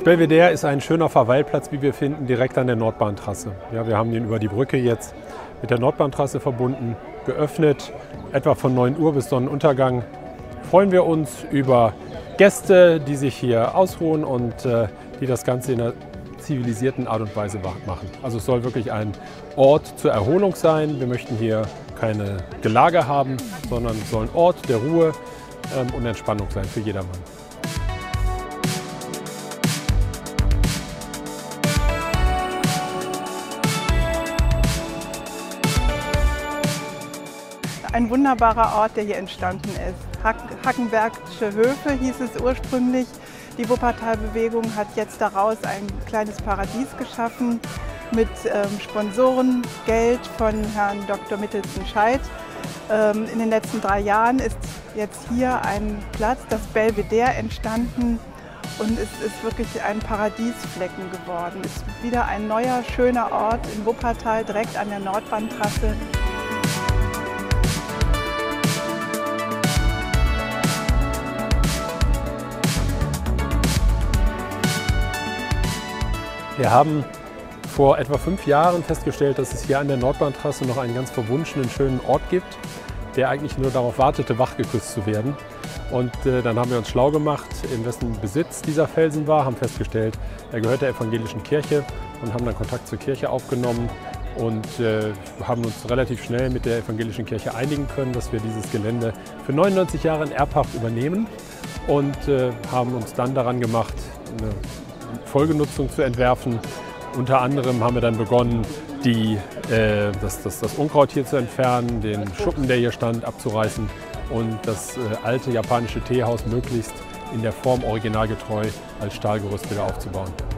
Belvedere ist ein schöner Verweilplatz, wie wir finden, direkt an der Nordbahntrasse. Ja, wir haben ihn über die Brücke jetzt mit der Nordbahntrasse verbunden, geöffnet, etwa von 9 Uhr bis Sonnenuntergang. Freuen wir uns über Gäste, die sich hier ausruhen und die das Ganze in einer zivilisierten Art und Weise machen. Also es soll wirklich ein Ort zur Erholung sein. Wir möchten hier keine Gelage haben, sondern es soll ein Ort der Ruhe und Entspannung sein für jedermann. Ein wunderbarer Ort, der hier entstanden ist. Hackenbergsche Höfe hieß es ursprünglich. Die Wuppertal-Bewegung hat jetzt daraus ein kleines Paradies geschaffen mit Sponsorengeld von Herrn Dr. Mittelsten-Scheid. In den letzten 3 Jahren ist jetzt hier ein Platz, das Belvedere, entstanden und es ist wirklich ein Paradiesflecken geworden. Es ist wieder ein neuer, schöner Ort in Wuppertal, direkt an der Nordbahntrasse. Wir haben vor etwa 5 Jahren festgestellt, dass es hier an der Nordbahntrasse noch einen ganz verwunschenen, schönen Ort gibt, der eigentlich nur darauf wartete, wachgeküsst zu werden. Und dann haben wir uns schlau gemacht, in wessen Besitz dieser Felsen war, haben festgestellt, er gehört der evangelischen Kirche und haben dann Kontakt zur Kirche aufgenommen und haben uns relativ schnell mit der evangelischen Kirche einigen können, dass wir dieses Gelände für 99 Jahre in Erbpacht übernehmen und haben uns dann daran gemacht, eine Folgenutzung zu entwerfen. Unter anderem haben wir dann begonnen, das Unkraut hier zu entfernen, den Schuppen, der hier stand, abzureißen und das alte japanische Teehaus möglichst in der Form originalgetreu als Stahlgerüst wieder aufzubauen.